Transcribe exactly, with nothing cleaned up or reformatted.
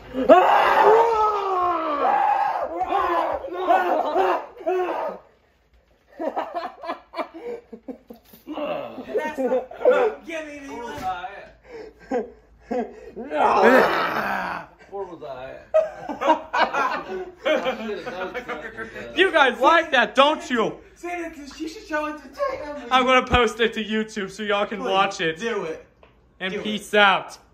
Give me You guys like that, don't you? Say it because she should show it to Tatum. I'm gonna post it to YouTube so y'all can Please, watch it. Do it. And Do peace out.